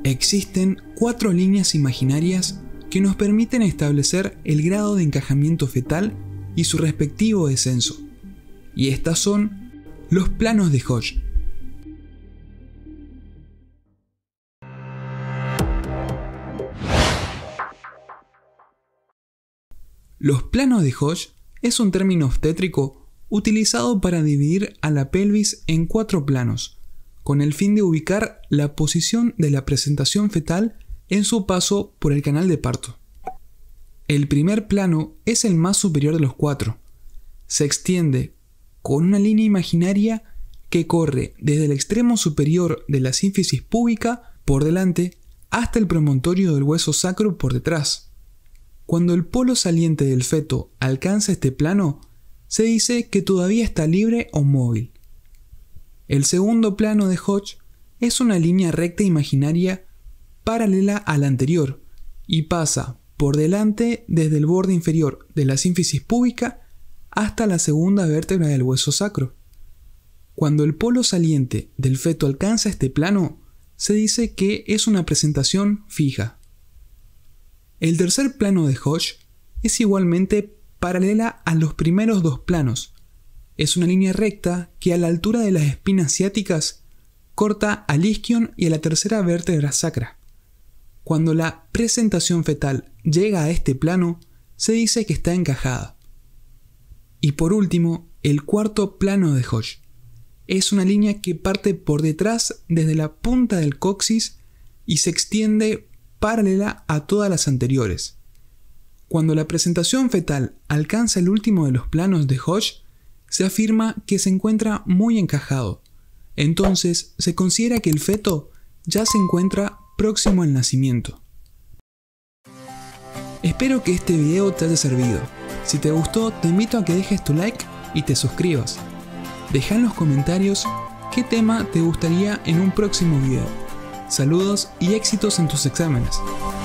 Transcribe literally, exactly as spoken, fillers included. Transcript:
Existen cuatro líneas imaginarias que nos permiten establecer el grado de encajamiento fetal y su respectivo descenso, y estas son los planos de Hodge. Los planos de Hodge es un término obstétrico utilizado para dividir a la pelvis en cuatro planos, con el fin de ubicar la posición de la presentación fetal en su paso por el canal de parto. El primer plano es el más superior de los cuatro. Se extiende con una línea imaginaria que corre desde el extremo superior de la sínfisis púbica por delante hasta el promontorio del hueso sacro por detrás. Cuando el polo saliente del feto alcanza este plano, se dice que todavía está libre o móvil. El segundo plano de Hodge es una línea recta imaginaria paralela a la anterior y pasa por delante desde el borde inferior de la sínfisis púbica hasta la segunda vértebra del hueso sacro. Cuando el polo saliente del feto alcanza este plano, se dice que es una presentación fija. El tercer plano de Hodge es igualmente paralela a los primeros dos planos. Es una línea recta que a la altura de las espinas ciáticas corta al isquion y a la tercera vértebra sacra. Cuando la presentación fetal llega a este plano, se dice que está encajada. Y por último, el cuarto plano de Hodge. Es una línea que parte por detrás desde la punta del coxis y se extiende paralela a todas las anteriores. Cuando la presentación fetal alcanza el último de los planos de Hodge, se afirma que se encuentra muy encajado. Entonces se considera que el feto ya se encuentra próximo al nacimiento. Espero que este video te haya servido. Si te gustó, te invito a que dejes tu like y te suscribas. Deja en los comentarios qué tema te gustaría en un próximo video. Saludos y éxitos en tus exámenes.